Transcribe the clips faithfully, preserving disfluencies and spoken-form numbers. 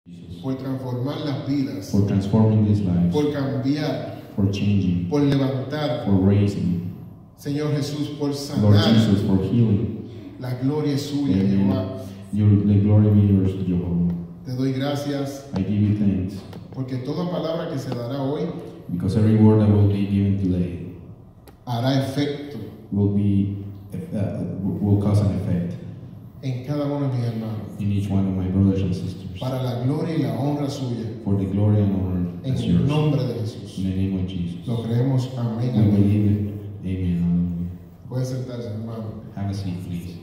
por transformar las vidas, for transforming these lives, por cambiar, for changing, por levantar, for raising. Señor Jesús, por Lord sanar. Jesus, for healing. La gloria es suya, Amen. Jehová. Your, the glory be yours, Jehovah. Te doy gracias I give you thanks, porque toda palabra que se dará hoy because every word that will be given today hará efecto will be uh, will cause an effect en cada uno de mis hermanos, in each one of my brothers and sisters, para la gloria y la honra suya, for the glory and honor en that's el yours. nombre de Jesús. In the name of Jesus. Lo creemos, amén. We amén. believe it. Amen. Puede sentarse, hermano, Hallelujah. Have a seat, please.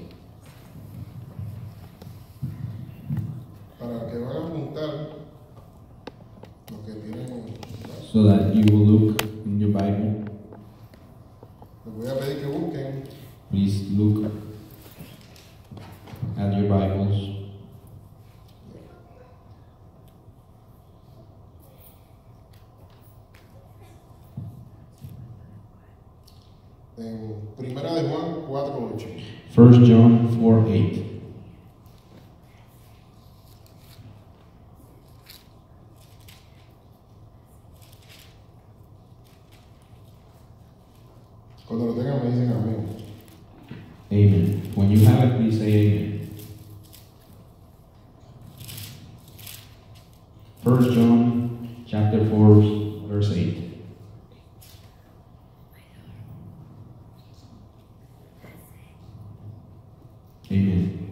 para que van a apuntar lo que tienen. So that you will look in your Bible. Les voy a pedir que busquen Please look at your Bibles. en Primera de Juan cuatro ocho. First John four eight. Cuando lo tengan me dicen amén. Amen. When you have it, please say amen. First John chapter four, verse eight. Amen.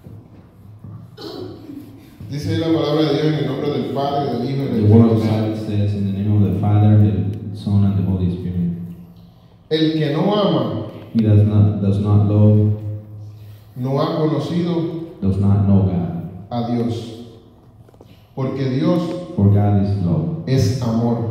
Dice la palabra de Dios en el nombre del Padre, del Hijo y The del word of Espíritu Santo. God says in the name of the Father, the Son, and the Holy Spirit. El que no ama He does not does not love, no ha conocido does not know God. a Dios, porque Dios For God is love. es amor.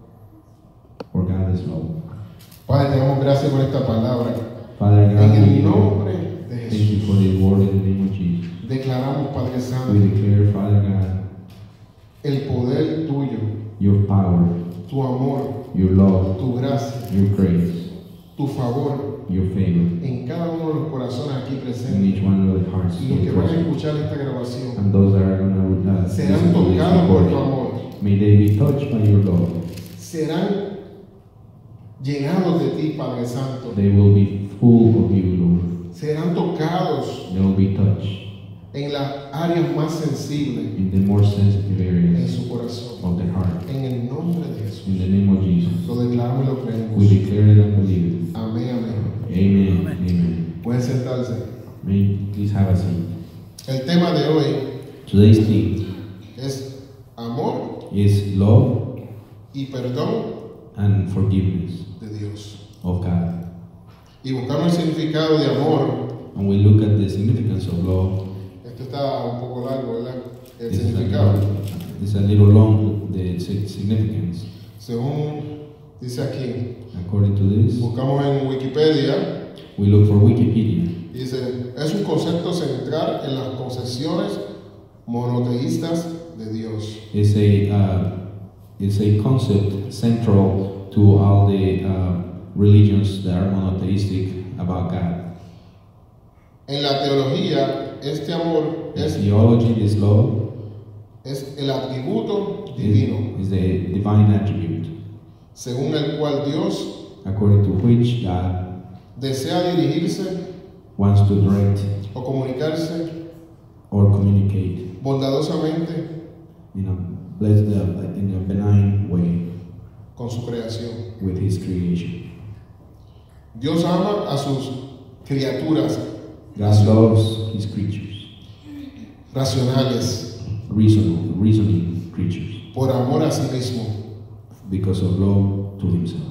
For God is love. Padre, te damos gracias por esta palabra. Father God, En we el give you- nombre de thank you Jesús, for this word in the name of Jesus. declaramos, Padre We Santo, declare, Father God, el poder tuyo, your power, tu amor, your love, tu gracia, your grace, tu favor your favor en cada uno de los corazones aquí in presentes. each one of the hearts Y los que here van a present. escuchar esta grabación And those that are going to uh, serán listen to this tocados por tu recording, amor, may they be touched by your love. serán llenados de ti, Padre Santo, They will be full of you, Lord. serán tocados They will be touched en las áreas más sensibles in the more sensitive en areas su corazón. of their heart. En el nombre de Jesús. In the name of Jesus, Lo declaramos y lo we creemos. declare it and believe it. Amén, amén. Amen. Amen. Pueden sentarse. May you please have a seat. El tema de hoy Today's theme es amor is love y perdón and forgiveness de Dios. of God. Y buscamos el significado de amor. And we look at the significance of love. Esto está un poco largo, ¿verdad? El It's a, significado. it's a little long, the sig- significance. Según dice aquí, According to this, buscamos en Wikipedia. we look for Wikipedia. Dice, es un concepto central en las concepciones monoteístas de Dios. It's a, uh, it's a concept central to all the uh, religions that are monotheistic about God. En la teología, este amor In es, theology, this love es el atributo divino, is, is a divine attribute, según el cual Dios according to which God desea dirigirse wants to direct o comunicarse or communicate bondadosamente in a, blessed, uh, in a benign way con su creación. with His creation. Dios ama a sus criaturas God loves His creatures, racionales reasonable, reasoning creatures, por amor a sí mismo because of love to Himself,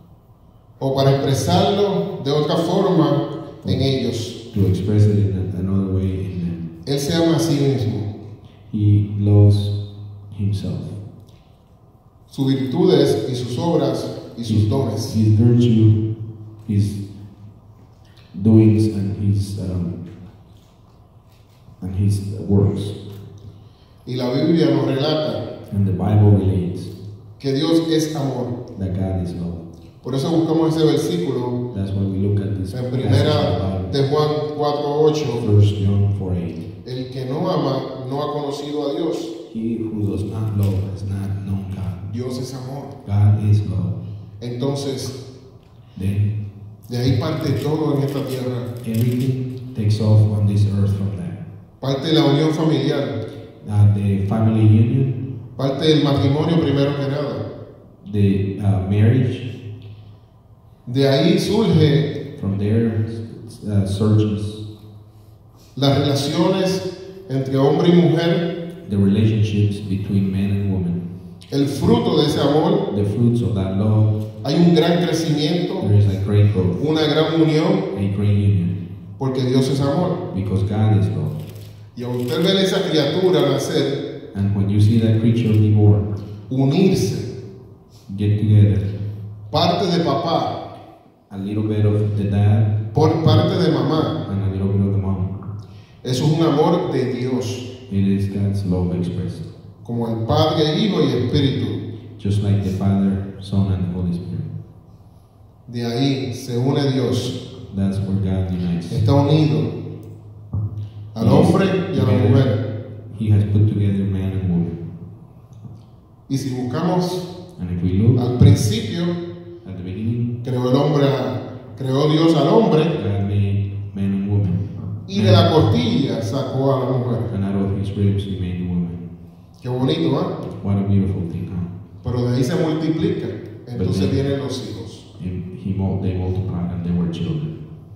o para expresarlo de otra forma en ellos. to express it in a, another way in them. Él se ama a sí mismo. He loves Himself. Sus virtudes y sus obras y sus His, dones. his virtue, His doings, and His um, and His works. Y la Biblia nos relata And the Bible relates que Dios es amor. that God is love. Por eso buscamos ese versículo That's why we look at this en passage primera of de Juan cuatro ocho. First John four eight. El que no ama no ha conocido a Dios, He who does not love has not known God. Dios es amor. God is love. Entonces, Then de ahí parte todo en esta tierra. everything takes off on this earth from there. Parte la unión familiar, Uh, the family union, parte del matrimonio primero que nada. the uh, marriage, De ahí surge from there uh, surges las relaciones entre hombre y mujer, the relationships between man and woman. el fruto de ese amor. The fruits of that love, Hay un gran crecimiento, there is a great growth, una gran unión, a great union, porque Dios es amor. because God is love. Y a usted ver esa criatura nacer, And when you see that creature be born, unirse, get together, parte de papá, a little bit of the dad por parte de mamá, and a little bit of the mom, eso es un amor de Dios, it is God's love expressed. como el Padre, Hijo y Espíritu. Just like the Father, Son, and the Holy Spirit. De ahí se une Dios, That's where God unites. está unido al hombre y a la mujer. He has put together man and woman. Y si buscamos And if we look al principio, at the beginning, creó el hombre, a- creó Dios al hombre God made man and woman. y de la costilla sacó a la mujer. And out of his ribs he made the woman. Qué bonito, ¿ah? What a beautiful thing, huh? Pero de ahí se multiplica, entonces But then- vienen los hijos. And he mul- they multiplied and they were children.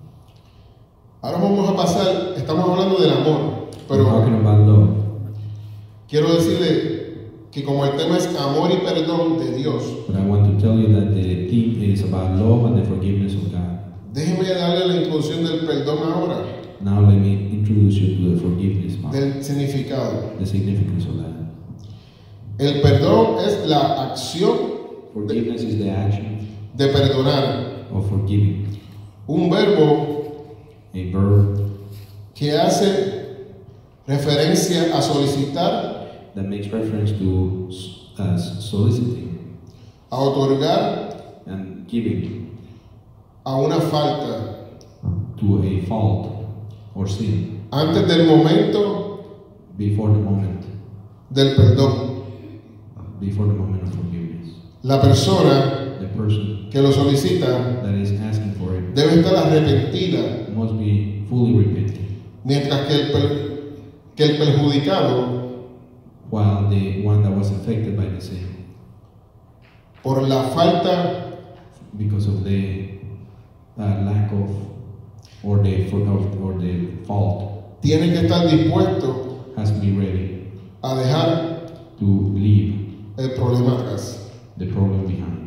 Ahora vamos a pasar, estamos hablando del amor, We're talking pero about love. quiero decirle que como el tema es amor y perdón de Dios, But I want to tell you that the theme is about love and the forgiveness of God. déjeme darle la introducción del perdón ahora, Now let me introduce you to the forgiveness part, del significado. the significance of that. El perdón es la acción Forgiveness is the action de perdonar, of forgiving, un verbo a verb que hace referencia a solicitar, that makes reference to uh, soliciting a otorgar, and giving a una falta, to a fault or sin antes del momento before the moment, del perdón. before the moment of forgiveness. La persona The person que lo solicita that is asking for it debe estar arrepentida, must be fully repentant, mientras que el, per- que el perjudicado, while the one that was affected by the sin, por la falta because of the uh, lack of or the for, of, or the fault, tiene que estar dispuesto has to be ready a dejar to leave el problema atrás. the problem behind.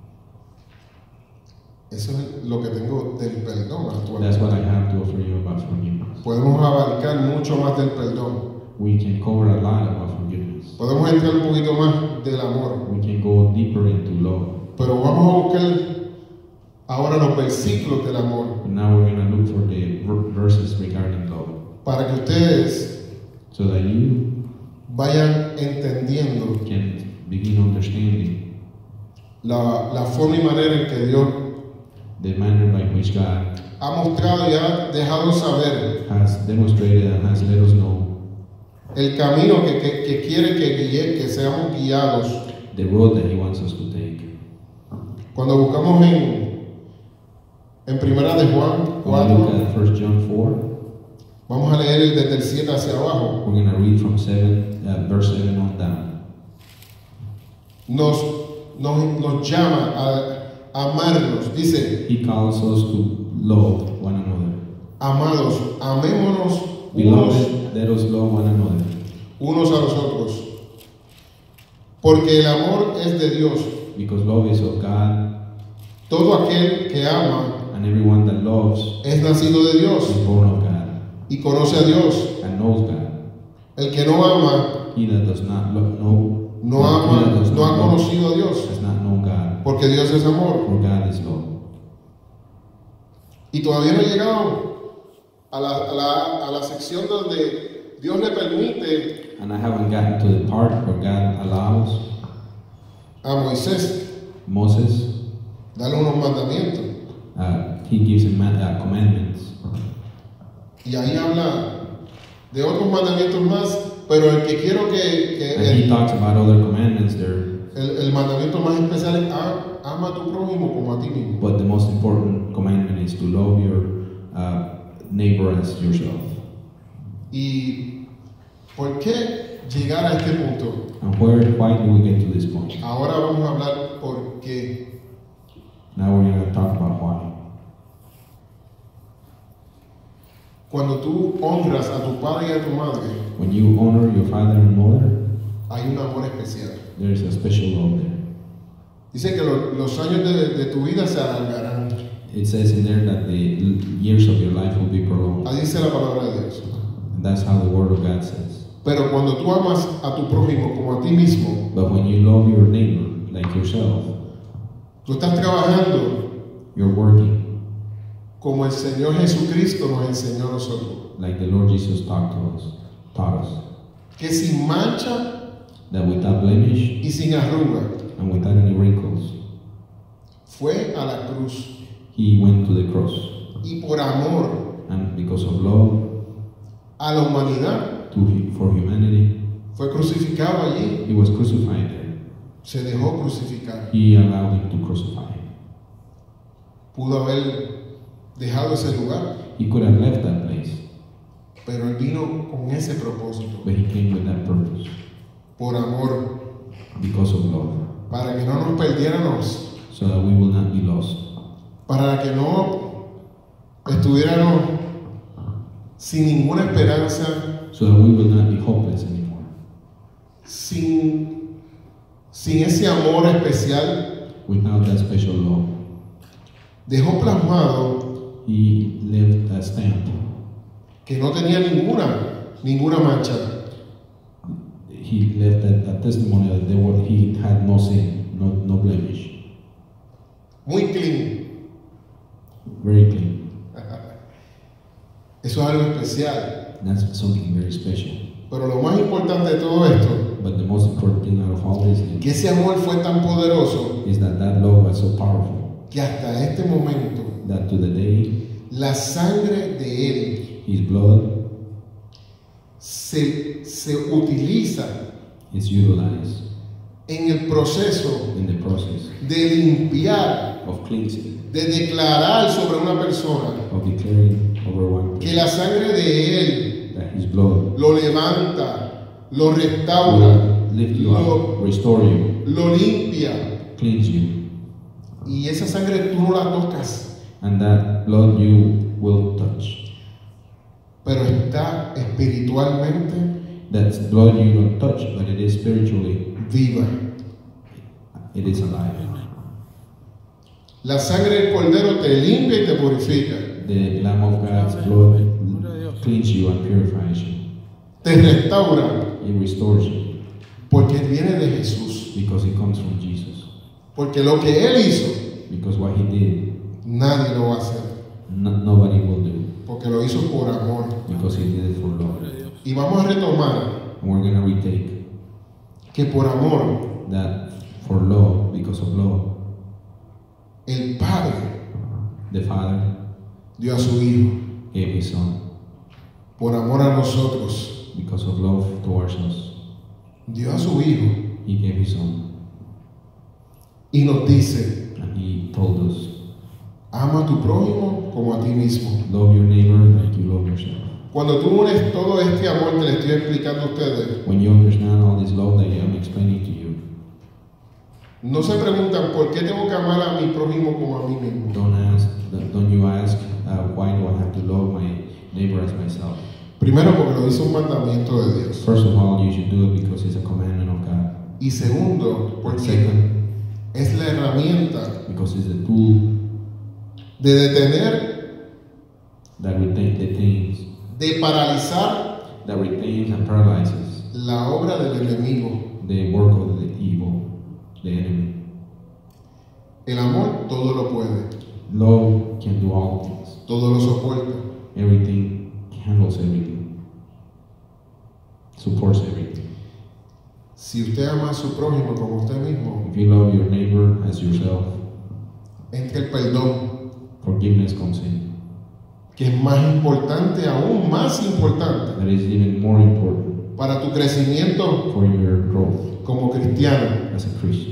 Eso es lo que tengo del perdón That's what I actualmente. have to offer you about forgiveness. Podemos abarcar mucho más del perdón. We can cover a lot about forgiveness. Podemos entrar un poquito más del amor. We can go deeper into love. Pero vamos a buscar ahora los versículos del amor But now we're going to look for the ver- verses regarding love, para que ustedes so that you vayan entendiendo can begin understanding la, la forma y manera en que Dios the manner by which God ha mostrado y ha dejado saber has demonstrated and has let us know el camino que, que, que quiere que, guíe, que seamos guiados. the road that He wants us to take. Cuando buscamos en, en Primera de Juan When we look cuatro, at First John four, vamos a leer desde el siete hacia abajo. we're going to read from seven, uh, verse seven on down. Nos, nos, nos llama a amarnos. Dice, He calls us to love one another. amados, amémonos unos, Beloved, let us love one another, unos a los otros. Porque el amor es de Dios. because love is of God, Todo aquel que ama and everyone that loves es nacido de is Dios born of God y conoce a Dios. and knows God. El que no ama, He that does not lo- know, no he that ama, does no ha not love conocido a Dios. has not known God, Porque Dios es amor. for God is love. Y todavía no he llegado a la, a la, a la sección donde Dios le permite And I haven't gotten to the part where God allows a Moisés Moses, darle unos mandamientos. uh, he gives him man- uh, commandments. Y ahí habla de otros mandamientos más pero el que quiero que, que And he el, talks about other commandments there, el, el mandamiento más especial es "A- ama a tu prójimo como a ti mismo". but the most important commandment is to love your uh, neighbor as yourself. ¿Y por qué llegar a este punto? And where, why do we get to this point? Ahora vamos a hablar por qué. Now we're going to talk about why. Cuando tú honras a tu padre y a tu madre, When you honor your father and mother, hay un amor especial. there is a special love there. Dice que lo- los años de, de tu vida se alargarán. It says in there that the l- years of your life will be prolonged. Ahí dice la palabra de Dios. And that's how the word of God says. Pero cuando tú amas a tu prójimo como a ti mismo, But when you love your neighbor like yourself, tú estás trabajando you're working como el Señor Jesucristo nos enseñó a nosotros. like the Lord Jesus taught to us, taught us, Que sin mancha that without blemish y sin arruga, and without any wrinkles, fue a la cruz. he went to the cross. Y por amor And because of love a la humanidad, to hu- for humanity, fue crucificado allí. he was crucified there. Se dejó crucificar. He allowed him to crucify him. Pudo haber dejado ese lugar, He could have left that place, pero él vino con ese propósito. but he came with that purpose, Por amor, because of love, para que no nos perdiéramos, so that we will not be lost, para que no estuviéramos sin ninguna esperanza, so that we will not be hopeless anymore, sin, sin ese amor especial. without that special love. Dejó plasmado He left a stamp. que no tenía ninguna, ninguna mancha. He left a, a testimony that there was, he had no sin, no, no blemish, Muy clean. very clean. Eso es algo especial. That's something very special. Pero lo más importante de todo esto, But the most important thing out of all this que ese amor fue tan poderoso is that that love was so powerful que hasta este momento that to the day la sangre de él his blood se, se utiliza is utilized en el proceso in the process de limpiar, of cleansing, de declarar sobre una persona of declaring over one que la sangre de él that his blood lo levanta, lo restaura, will lift you lo, up, restore you, lo limpia. cleanse you, Y esa sangre tú no la tocas, and that blood you will touch. pero está espiritualmente That's blood you don't touch, but it is spiritually, viva. it is alive. La sangre del Cordero te limpia y te purifica, The Lamb of God's blood cleans you and purifies you. te restaura, It restores you porque viene de Jesús. because it comes from Jesus. Porque lo que Él hizo, Because what he did, nadie lo va a hacer. no, nobody will do. Porque lo hizo por amor. Because he did it for love. Y vamos a retomar And we're going to retake que por amor, that for love, because of love, el Padre the Father dio a su Hijo. gave his Son. Por amor a nosotros, Because of love towards us, dio a su Hijo. he gave his Son. Y nos dice, And he told us, ama a tu prójimo como a ti mismo. love your neighbor like you love yourself. Cuando tú unes todo este amor que le estoy explicando a ustedes, When you understand all this love that I'm explaining to you, no se preguntan por qué tengo que amar a mi prójimo como a mí mismo. don't ask, don't you ask, uh, why do I have to love my neighbor as myself? Primero, porque lo dice un mandamiento de Dios. First of all, you should do it because it's a commandment of God. Y segundo, And porque second, es la herramienta because it's the tool de detener, that retain, detains, de paralizar that retains and paralyzes la obra del enemigo. the work of the evil, the enemy. El amor todo lo puede, Love can do all things. todo lo soporta. Everything handles everything, supports everything. Si usted ama a su prójimo como usted mismo, If you love your neighbor as yourself, entra el perdón, forgiveness comes in. que es más importante, aún más importante, That is even more important para tu crecimiento for your growth como cristiano. as a Christian.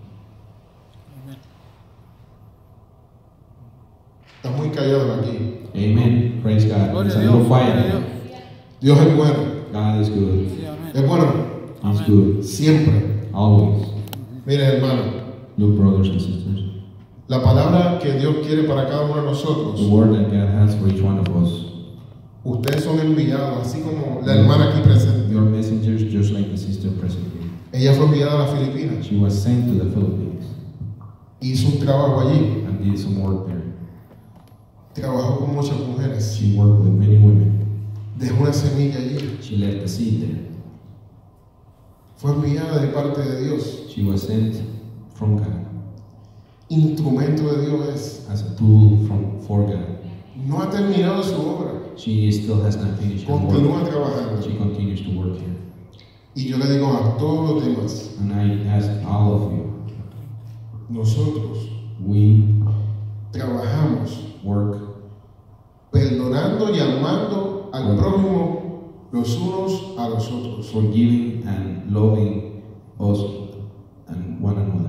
Estás muy callado aquí. Amen. Praise God. Gloria It's a a Dios, little gloria a quiet. Dios. Dios es bueno. God is good. Sí, amén. Es bueno He's Amen. good. siempre. Always. Mire, hermano, Look, brothers and sisters. la palabra que Dios quiere para cada uno de The nosotros, word that God has for each one of us. ustedes son enviados, así como la hermana aquí presente. Your messengers, just like the sister present here. Ella fue enviada a las Filipinas, She was sent to the Philippines hizo un trabajo allí, and did some work there. trabajó con muchas mujeres, She worked with many women. dejó una semilla allí, She left the seed there. fue enviada de parte de Dios. She was sent from God Instrumento de Dios es. as a tool from for God. No ha terminado su obra, She still has not finished her work. continúa trabajando. She continues to work here. Y yo le digo a todos los demás, And I ask all of you, nosotros we trabajamos work perdonando y amando al prójimo los unos a los otros. forgiving and loving us and one another.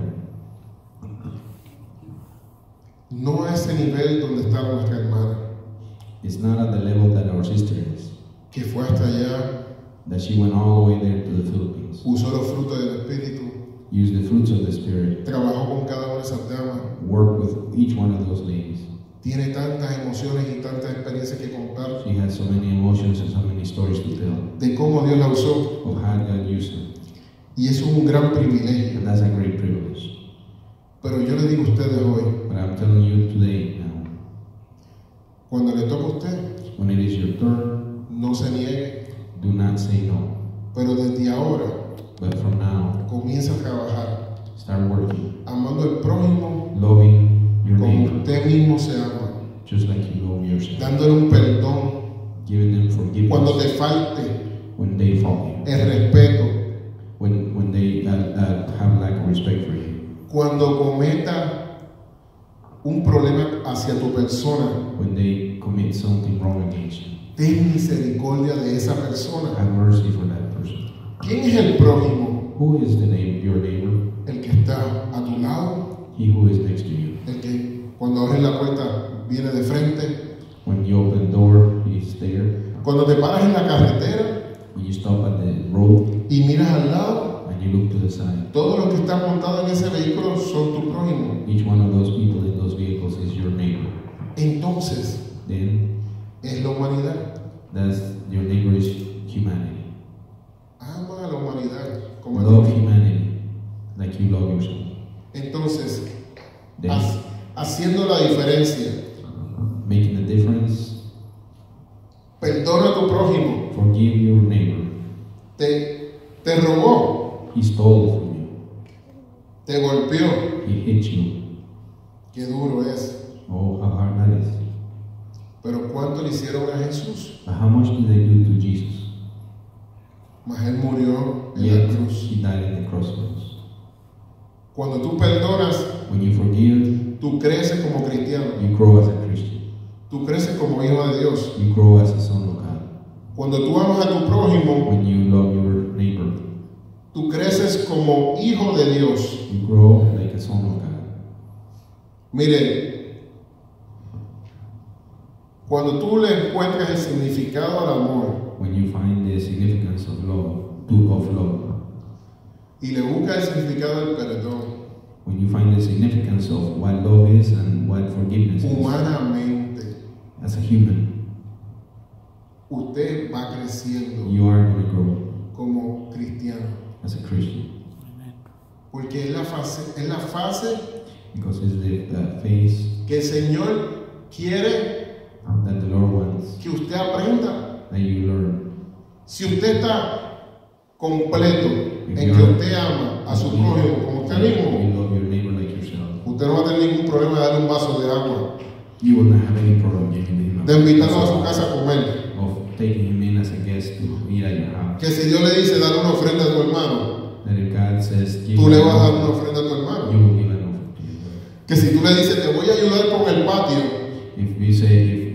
No a ese nivel donde está nuestra hermana, It's not at the level that our sister is, que fue hasta allá, that she went all the way there to the Philippines, usó los frutos del Espíritu, used the fruits of the Spirit, trabajó con cada una de esas damas, worked with each one of those ladies. tiene tantas emociones y tantas experiencias que contar She had so many emotions and so many stories to tell de cómo Dios la usó. of how God used her. Y eso es un gran privilegio. And that's a great privilege. Pero yo le digo a ustedes hoy, But I'm telling you today now, cuando le toca a usted, when it is your turn, no se niegue. do not say no. Pero desde ahora, But from now, comienza a trabajar, start working, amando al prójimo loving your como neighbor, usted mismo se ama, just like you love yourself, dándole un perdón giving them cuando forgiveness te falte, when they fault you, el respeto, when when they uh, uh, have lack of respect for you, cuando cometa un problema hacia tu persona, when they commit something wrong against you. ten misericordia de esa persona. Have mercy for that person. ¿Quién es el prójimo? Who is the neighbor, your neighbor? El que está a tu lado, He who is next to you. el que cuando abres la puerta viene de frente, When you open the door, he's there. cuando te paras en la carretera When you stop at the road y miras al lado, and you look to the side, todos los que están montados en ese vehículo son tu prójimo. each one of those people in those vehicles is your neighbor. Entonces, Then es la humanidad. that's your neighbor is humanity. Ama a la humanidad como a Love ti. humanity like you love yourself. Entonces, Then ha- haciendo la diferencia, making the difference, perdona a tu prójimo. forgive your neighbor. Te, te robó, He stole from you. te golpeó. He hit you. Qué duro es. Oh, how hard that is. Pero ¿cuánto le hicieron a Jesús? But how much did they do to Jesus? Mas Él murió en la Yet cruz. he died in the cross for us. Cuando tú perdonas, When you forgive, tú creces como cristiano. you grow as a Christian. Tú creces como hijo de Dios. You grow as a son of God. Cuando tú amas a tu prójimo, When you love your neighbor, tú creces como hijo de Dios. you grow like a son of God. Miren, cuando tú le encuentras el significado al amor When you find the significance of love, to of love, y le buscas el significado del perdón, when you find the significance of what love is and what forgiveness is, humanamente, as a human, usted va creciendo you are going to grow como cristiano. as a Christian. Porque es la fase, es la fase Because it's the uh, phase que el Señor quiere that the Lord wants que usted aprenda. that you learn. Si usted está completo If en you que are- usted ama a su prójimo como usted mismo, You love your neighbor like yourself. usted no va a tener ningún problema de darle un vaso de agua, You will not have any problem giving him de invitarlo a su a casa a comer. of taking him in as a guest to eat at your house. Que si Dios le dice dar una ofrenda a tu hermano, That if God says give tú le him vas a dar an una offer, ofrenda a tu you hermano. will give an offer to your brother. Que si tú le dices te voy a ayudar con el patio, If we say if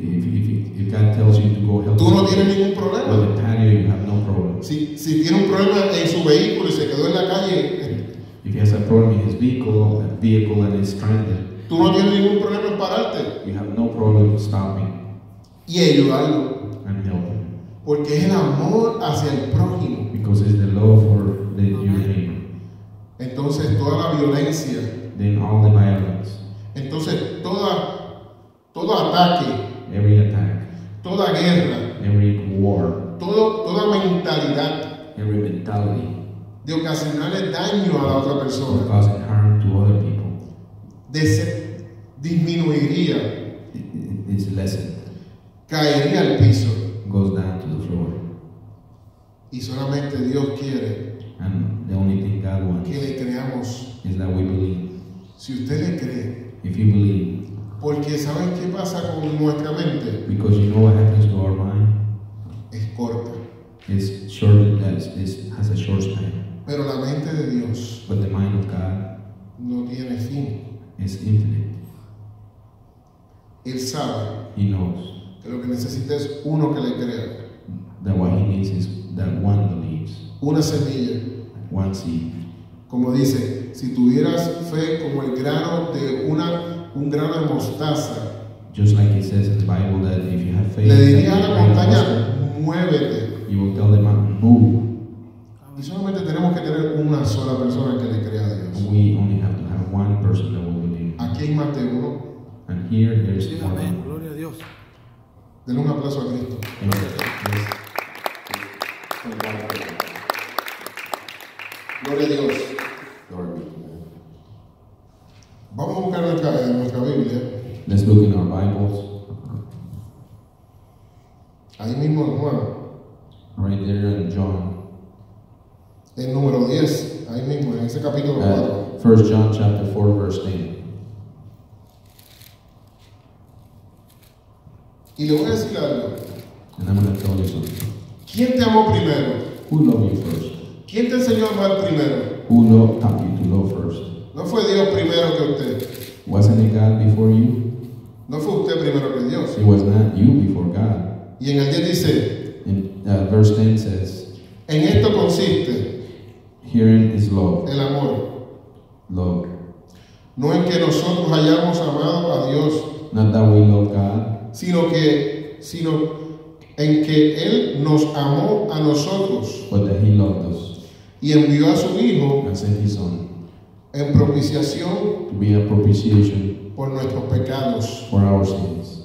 if, if, if God tells you to go help tú no someone tienes ningún problema. with a patio, you have no problem. Si, si tiene un problema en su vehículo y se quedó en la calle, If he has a problem in his vehicle, a vehicle and is stranded, tú no tienes ningún problema en pararte you have no problem stopping y ayudarlo. and helping. Porque es el amor hacia el prójimo. Because it's the love for the, your neighbor. Entonces toda la violencia, Then all the violence, entonces toda, todo ataque, every attack, toda guerra, every war, todo, toda mentalidad every mentality de ocasionarle daño a la otra of persona, causing harm to other people, de ser- disminuiría, it, it, it's lessened, caería al piso. goes down to the floor. Y solamente Dios quiere And the only thing God wants que le creamos. is that we believe. Si usted le cree, If you believe, porque ¿saben qué pasa con nuestra mente? because you know what happens to our mind, Es corta. it's short, it's, it's, has a short span. Pero la mente de Dios But the mind of God no tiene fin. is infinite. Él sabe He knows que lo que necesita es uno que le crea. that what he needs is that one believes, Una semilla. one seed. Como dice, si tuvieras fe como el grano de una, un grano de mostaza, Just like it says in the Bible that if you have faith, le that dirías a you la can montaña, muévete. you will tell the mountain, move. Y solamente tenemos que tener una sola persona que le crea a Dios. We only have to have one person that will believe. Aquí hay más de uno. And here there's Sí, one. amén. Gloria a Dios. Denle un aplauso a Cristo. Yes. Gloria a Dios. Glory be to God. Vamos a buscar nuestra, en nuestra Biblia. Let's look in our Bibles, Ahí mismo en Juan, right there in John. el número diez. Ahí mismo, en ese capítulo cuatro. Uh, First John chapter four, verse ten. Y le voy a decir algo. And I'm going to tell you something. ¿Quién te amó primero? Who loved you first? ¿Quién te enseñó a amar primero? Who loved, taught you to love first? No fue Dios primero que usted. Wasn't it God before you? No fue usted primero que Dios. It was not you before God. Y en el diez dice, And uh, verse ten says, en esto consiste herein is love. el amor. Love. No en que nosotros hayamos amado a Dios, Not that we love God, sino que, sino en que Él nos amó a nosotros but that He loved us y envió a su Hijo and sent His Son en propiciación to be a propitiation por nuestros pecados. for our sins.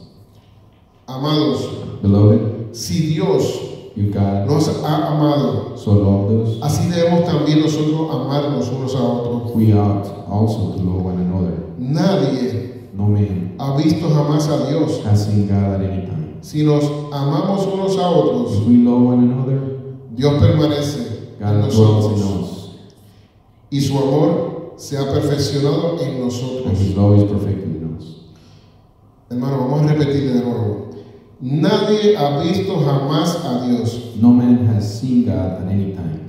Amados, Beloved, si Dios if God nos ha amado, so loved us, así debemos también nosotros amarnos unos a otros. we ought also to love one another. Nadie No man ha visto jamás a Dios. has seen God at any time. Si nos amamos unos a otros, If we love one another, Dios permanece en God dwells in nosotros us, y su amor se ha perfeccionado en and nosotros. His love is perfected in us. Hermano, vamos a repetir de nuevo. Nadie ha visto jamás a Dios. No man has seen God at any time.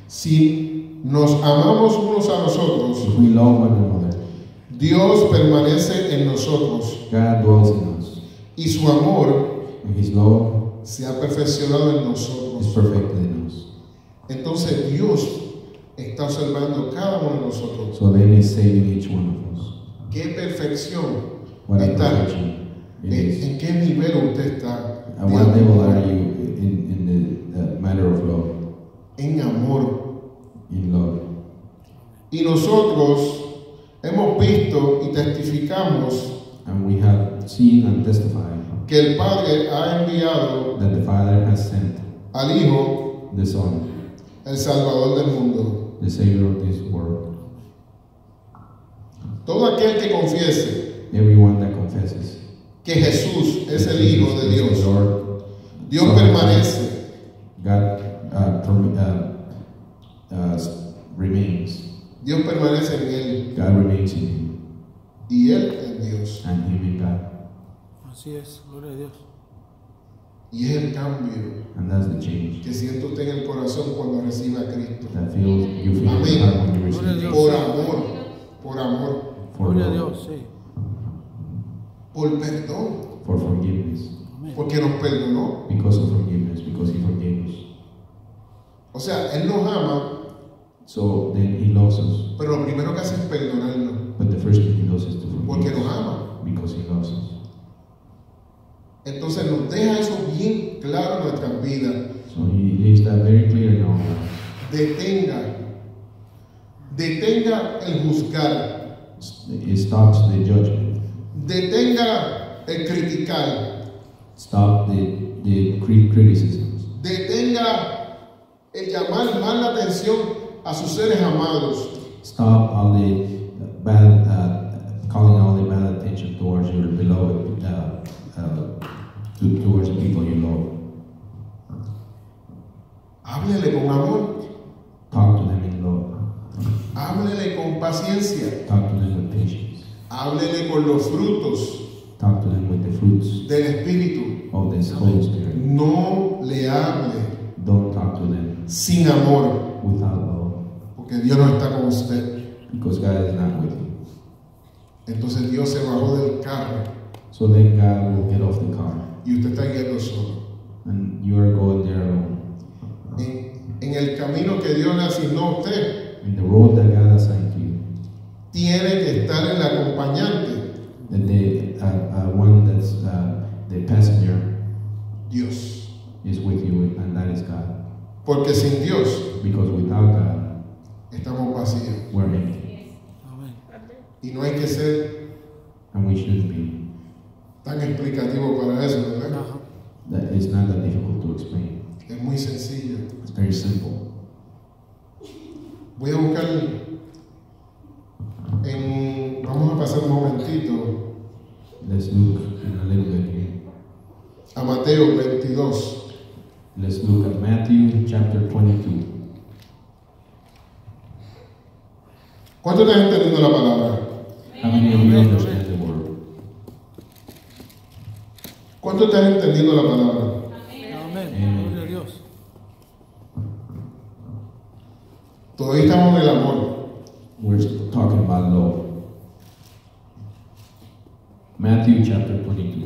Si nos amamos unos a nosotros, If we love one another, Dios permanece en nosotros God dwells in us, y su amor and His love se ha perfeccionado en is nosotros. perfected in us. Entonces Dios está observando cada uno de nosotros. So then He's saving each one of us. ¿Qué perfección What a está? perfection it ¿En, is. en qué nivel usted está? At de what level amor? are you in, in the uh, matter of love? En amor. In love. Y nosotros hemos visto y testificamos And we have seen and testified que el Padre ha enviado that the Father has sent al Hijo, the Son, el Salvador del mundo. the Savior of this world. Todo aquel que confiese Everyone that confesses que Jesús es that el Hijo Jesus de is the Dios, Lord, Dios Son of permanece God uh, perm- uh, uh, remains. Dios permanece en Él God remains in Him, y Él en Dios. and Him in God. Así es, gloria a Dios. Y es el cambio And that's the change que siente usted en el corazón cuando recibe a Cristo. that feels you feel in Amén. your heart when you receive Gloria a it. Por amor, por amor, For Gloria a love, Dios, sí. por perdón. for forgiveness. porque nos perdonó. because of forgiveness, because He forgave us. O sea, Él nos ama, So then He loves us. pero lo primero que hace es perdonarnos, But the first thing He does is to porque forgive nos us ama. because He loves us. Entonces nos deja eso bien claro en nuestras vidas. So He leaves that very clear in our lives. Detenga, detenga el juzgar, It stops the judgment. detenga el criticar, Stop the, the cri- criticisms. detenga el llamar más la atención a sus seres amados. Stop all the bad, uh, calling all the bad attention towards your beloved, uh, uh, to, towards the people you love. Háblele con amor, Talk to them in love. háblele con paciencia, Talk to them with patience. háblele con los frutos Talk to them with the fruits del Espíritu. of this Holy Spirit. No le hable Don't talk to them sin amor, without love, porque Dios no está con usted. because God is not with you. Entonces Dios se bajó del carro So then God will get off the car, y usted está yendo solo. and you are going there alone. En, en el camino que Dios le asignó a usted, In the road that God assigned to you, tiene que estar el acompañante, that the uh, uh, one that's uh, the passenger Dios. is with you, and that is God. Porque sin Dios Because without God, estamos vacíos. we're empty, Amén. Y no hay que ser and we shouldn't be. tan explicativo para eso, ¿verdad? Ajá. That is not that difficult to explain. Es muy sencillo. It's very simple. Voy a buscar en... Vamos a pasar un momentito Let's look in a little bit here. a Mateo veintidós. Let's look at Matthew chapter twenty-two. ¿Cuánto estás entendiendo la palabra? How many of you understand the word? ¿Cuánto estás entendiendo la palabra? Amén. Amén. Gloria a Dios. Todavía estamos en el amor. We're talking about love. Matthew chapter twenty-two.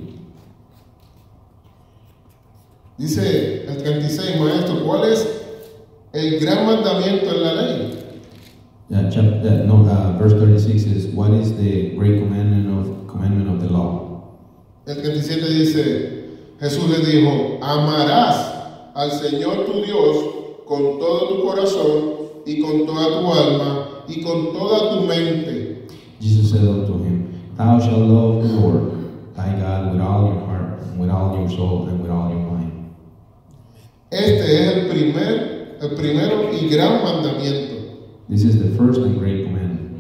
Dice el treinta y seis, maestro, ¿cuál es el gran mandamiento en la ley? Yeah, chap- uh, no, uh, verse thirty-six is, what is the great commandment of commandment of the law? El treinta y siete dice, Jesús le dijo, amarás al Señor tu Dios con todo tu corazón y con toda tu alma y con toda tu mente. Jesus said unto him, thou shalt love the Lord thy God with all your heart, and with all your soul, and with all your mind. Este es el primer, el primero y gran mandamiento. This is the first and great commandment.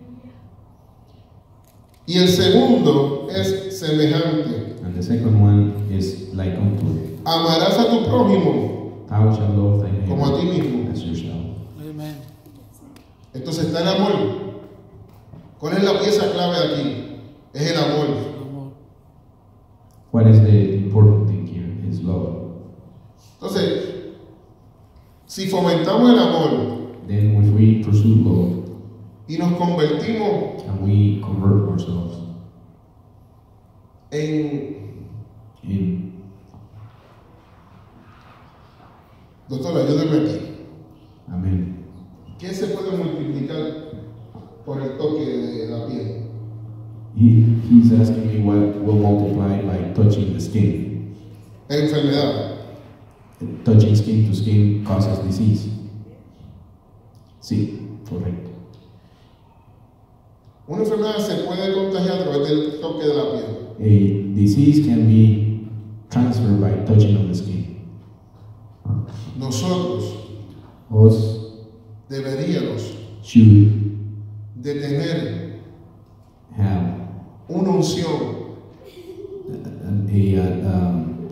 Y el segundo es semejante. And the second one is like unto it. Amarás a tu prójimo Thou shalt love thy como a ti neighbor mismo. as yourself. Amén. Entonces está el amor. ¿Cuál es la pieza clave aquí? Es el amor. Amor. What is the important thing here? Is love. Entonces, si fomentamos el amor Then if we pursue love y nos convertimos and we convert ourselves en... in, Doctor, ayúdeme aquí. amen. ¿Qué se puede multiplicar por el toque de la piel? He, he's asking me what will multiply by touching the skin. Enfermedad. Touching skin to skin causes disease. Sí, correcto. Una enfermedad se puede contagiar a través del toque de la piel. A disease can be transferred by touching on the skin. Nosotros Us deberíamos should de tener have una unción, a, a, um,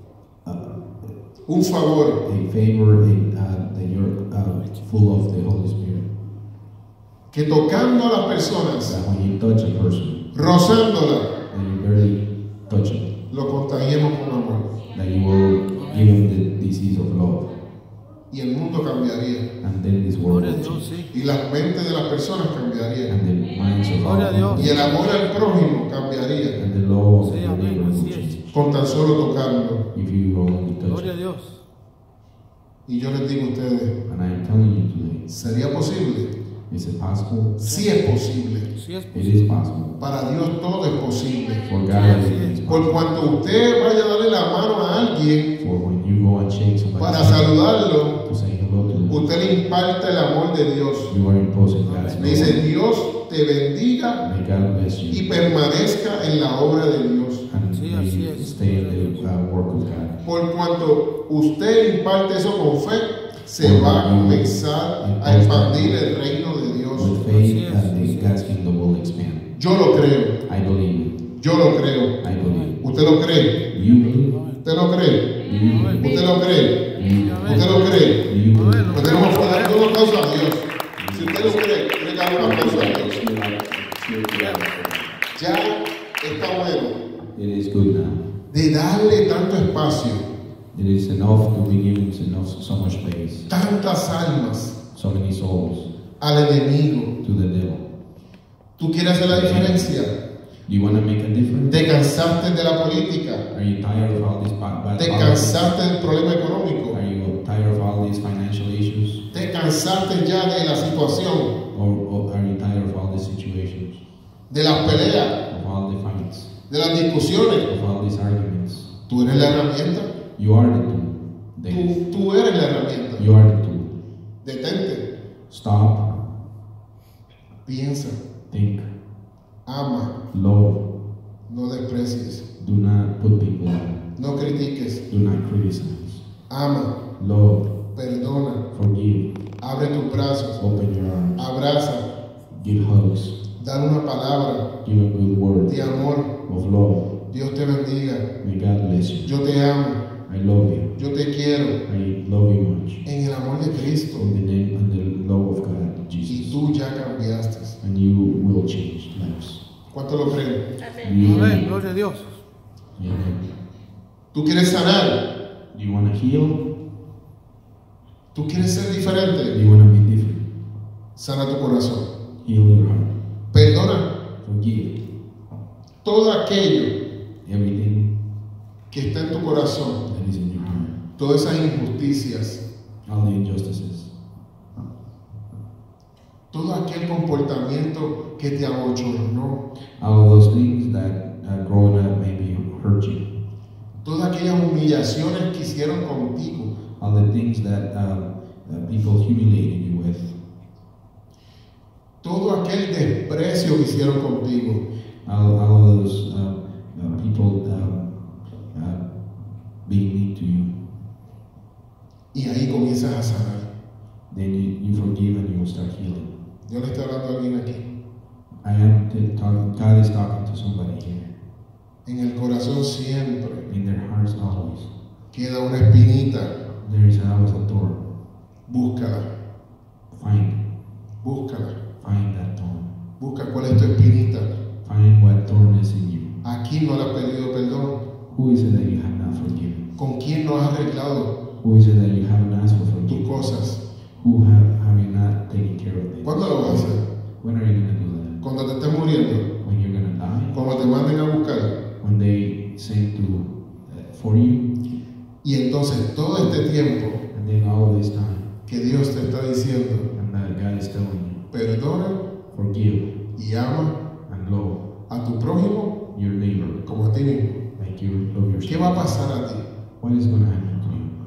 un favor a favor in, uh, that you're uh, full of the Holy Spirit. que tocando a las personas, That when you touch a person, rozándola, that you barely touch it, lo contagiemos con amor. that you will give them the disease of love, Y el mundo cambiaría. and then this world Gloria a will Dios, change, sí. Y las mentes de las personas cambiarían. and the minds of all Gloria a Dios. people, Y el amor al prójimo cambiaría. and the law of Sí, the amén, neighbor will así es. change. con tan solo tocarlo. if you only touch Gloria a it. Dios. Y yo les digo a ustedes, And I am telling you today, ¿sería posible? is it possible? Sí es posible. Sí es It posible. is possible. Para Dios todo es posible. For God, everything is Por possible. cuanto usted vaya a darle la mano a alguien For when you go and shake somebody's para hand saludarlo, to say hello to them, usted le imparte el amor de Dios. you are imposing God's Le dice, love. Dios te bendiga May God bless y you permanezca en la obra de Dios. and Sí, may así you es. stay in the uh, work of God. Por cuanto usted imparte eso con fe, se va a comenzar a expandir el reino de Dios. With faith, uh, the God's kingdom will expand. Yo lo creo, I believe it. yo lo creo. I believe ¿Usted lo cree? it. You believe it? ¿Usted lo cree? Do you believe it? ¿Usted lo cree? Do you believe ¿Usted lo cree? it? Do you believe it? Pues tenemos que darle un aplauso a Dios. Si usted lo cree, tiene que darle un aplauso a Dios. Ya está bueno It is good now. de darle tanto espacio, It is enough to be given enough, so much space, tantas almas so many souls al enemigo. to the devil. ¿Tú quieres hacer la diferencia? Do you want to make a difference? ¿Te cansaste de la política? Are you tired of all this bad, bad ¿Te politics? cansaste del problema económico? Are you tired of all these financial issues? ¿Te cansaste ya de la situación? Or, or are you tired of all these situations? ¿De las peleas? Of all the fights? ¿De las discusiones? Of all these arguments? Tú eres la herramienta. You are the tool. They- Tú, tú eres la herramienta. You are the tool. Detente, Stop, piensa, think, ama, love. no desprecies, Do not put people down. no critiques, Do not criticize. ama, Love, perdona, forgive, abre tus brazos, open your arms, abraza, give hugs, dale una palabra give a good word de amor. of love. Dios te bendiga. May God bless you. Yo te amo, I love you. yo te quiero I love you much. en el amor de Cristo. In the name and the love of God, Y Jesus. tú ya cambiaste. And you will change lives. ¿Cuánto lo creen? You, Amén. Gloria a Dios. Amen. ¿Tú quieres sanar? Do you want to heal? ¿Tú quieres ser Do diferente? you want to be different? Sana tu corazón. Heal your heart. Perdona Forgive todo aquello everything que está en tu corazón, that is in your heart. todas esas injusticias, All the injustices. todo aquel comportamiento que te abochornó, All of those things that uh, growing up maybe hurt you. todas aquellas humillaciones que hicieron contigo, All the things that um, uh, people humiliated you with. todo aquel desprecio que hicieron contigo, All, all of those uh, uh, people um, uh, being mean to you. y ahí comienzas a sanar. Then you, you forgive and you will start healing. Yo le estoy hablando a alguien aquí. I am t- talking, God is talking to somebody here. En el corazón siempre In their hearts always. queda una espinita. There is always a thorn. Búscala, Find, búscala. find that thorn. Busca cuál es tu espinita. Find what thorn is in you. ¿A quién no le has pedido perdón? Who is it that you have not forgiven? ¿Con quién no has arreglado Who is it that you haven't asked for tus forgiveness? cosas? Who have, have you not taken care of them? ¿Cuándo lo vas a hacer? When are you going to do that? Cuando te estés muriendo, When you're going to die? cuando te manden a buscar. When they send to uh, for you? Y entonces todo este tiempo And then all of this time, que Dios te está diciendo, and that God is telling perdona you, forgive y ama and love a tu prójimo your neighbor como a ti mismo. like you love yourself. ¿Qué va a pasar a ti? What is going to happen to you?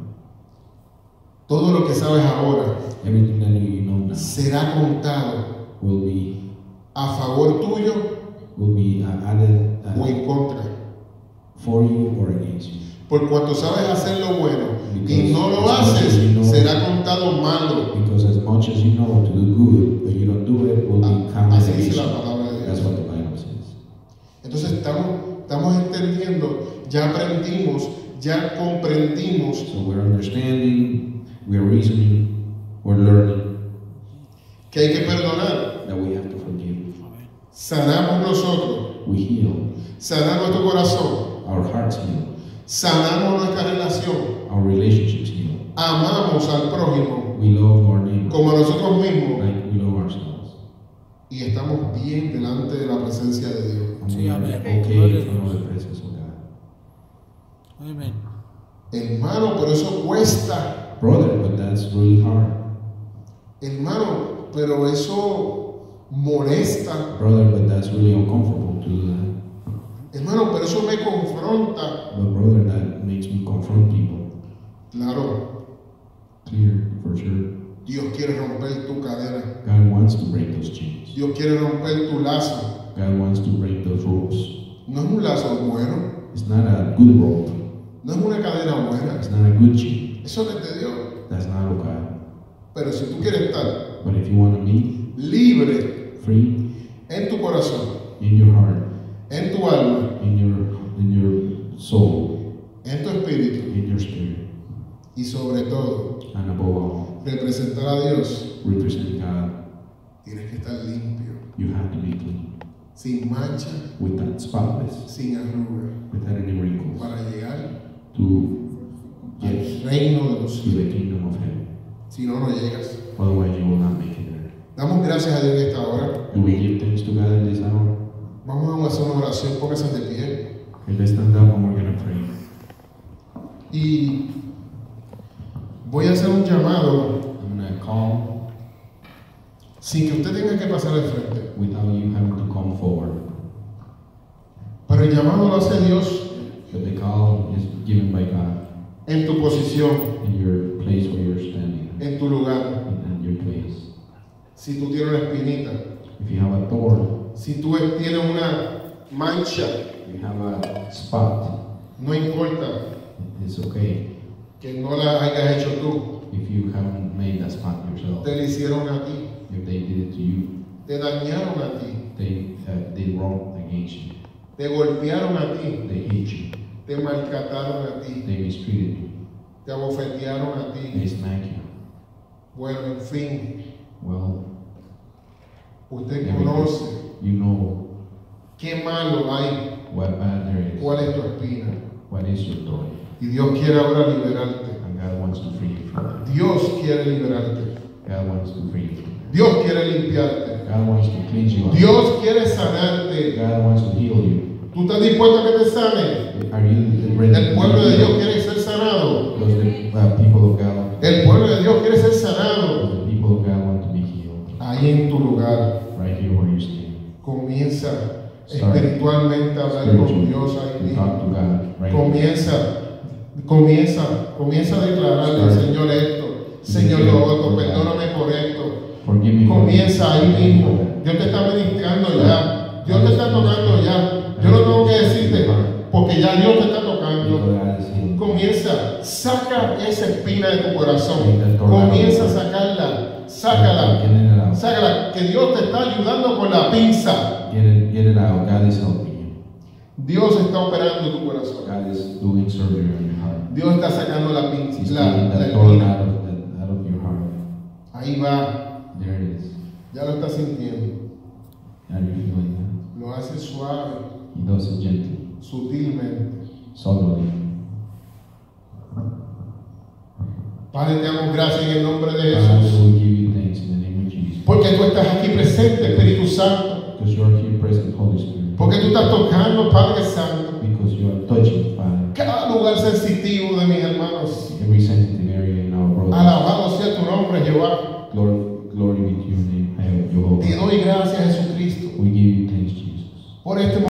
Todo lo que sabes ahora Everything that you know now será contado will be a favor tuyo will be uh, added o uh, en contra. for you or against you. Por cuanto sabes hacer lo bueno y no lo haces, será contado malo. Because as much as you know to do good, but you don't do it, will be counted Así against dice la you. palabra de That's Dios. what the Bible says. Entonces estamos, estamos entendiendo, ya aprendimos, ya comprendimos So we're understanding, we're reasoning, we're learning que hay que perdonar. that we have to forgive. Sanamos nosotros, We heal, sanamos nuestro corazón, our hearts heal, sanamos nuestra relación, our relationships heal. amamos al prójimo We love our neighbor como a nosotros mismos like we love ourselves. y estamos bien delante de la presencia de Dios. And Sí, we are amén. okay Gloria a in front of Dios. the presence of God. Amen. Hermano, pero eso cuesta. Brother, but that's really hard. Hermano, pero eso molesta. Brother, but that's really uncomfortable to do that. Hermano, pero eso me confronta. But brother, that makes me confront people. Claro, Clear, for sure. Dios quiere romper tu cadena. God wants to break those chains. Dios quiere romper tu lazo. God wants to break those ropes. No es un lazo bueno. It's not a good rope. No es una cadena buena. It's not a good chain. Eso no es de Dios. That's not of God. Pero si tú quieres estar But if you want to be libre free en tu corazón, in your heart, en tu alma, in your in your soul, en tu espíritu in your spirit, y sobre todo and above all, representar a Dios, represent God, tienes que estar limpio, you have to be clean, sin mancha, without spotless, sin arruga, without any wrinkles, para llegar to al get reino de los to cielos. the kingdom of heaven. Si no, no llegas. Otherwise, you will not make it there. Damos gracias a Dios en esta hora. Do we give thanks to God in this hour? Vamos a hacer una oración, póngase de pie. Okay, let's stand up and we're going to pray. Y voy a hacer un llamado I'm going to call sin que usted tenga que pasar al frente. without you having to come forward. Pero el llamado lo hace Dios But the call is given by God en tu posición, in your place where you're standing, en tu lugar. in, in your place. Si tú tienes una espinita, If you have a thorn, si tú tienes una mancha, you have a spot, no importa it's okay. que no la hayas hecho tú, If you haven't made that spot yourself, te la hicieron a ti, if they did it to you, te dañaron a ti, they uh, did wrong against you, te golpearon a ti, they hate you, te maltrataron a ti, they mistreated you, te abofetearon a they ti. smacked you. Bueno, en fin, Well, usted yeah, conoce you know qué malo hay, what bad there is, cuál es tu espina. what is your thorn, Y Dios quiere ahora liberarte. and God wants to free you from that. Dios quiere liberarte. God wants to free you from that. Dios quiere limpiarte. God wants to cleanse you up. Dios quiere sanarte. God wants to heal you. ¿Tú estás dispuesto a que te sane? Are you ready? El pueblo de Dios quiere ser sanado. Because the uh, people of God, El pueblo de Dios quiere ser sanado. the people of God want to be healed. Ahí en tu lugar, Right here where you stand. comienza Start espiritualmente a hablar con spiritually Dios ahí and mismo. talk to God. Right here. Comienza, comienza, comienza a declararle al Start. Señor esto, Señor lo otro, perdóname por esto. Forgive me for Comienza ahí this. mismo. Dios te está ministrando ya. Dios te está tocando ya. Yo no tengo que decirte porque ya Dios te está tocando. Because God is healing. Comienza, saca esa espina de tu corazón. Comienza a sacarla, sácala, Get it out. sácala, que Dios te está ayudando con la pinza. Get it, get it out. God is helping you. Dios está operando tu corazón. God is doing surgery on your heart. Dios está sacando la pinza, He's la, taking la that thorn espina. out of, the, out of your heart. Ahí va, There it is. ya lo estás sintiendo. Are you feeling Lo hace suave, that? He does it gently, sutilmente. subtly. Padre, te damos gracias en el nombre de Father, Jesús. we give you thanks in the name of Jesus. Porque tú estás aquí presente, Espíritu Santo. Because you are here present, Holy Spirit. Porque tú estás tocando, Padre Santo, Because you are touching, Father. cada lugar sensitivo de mis hermanos.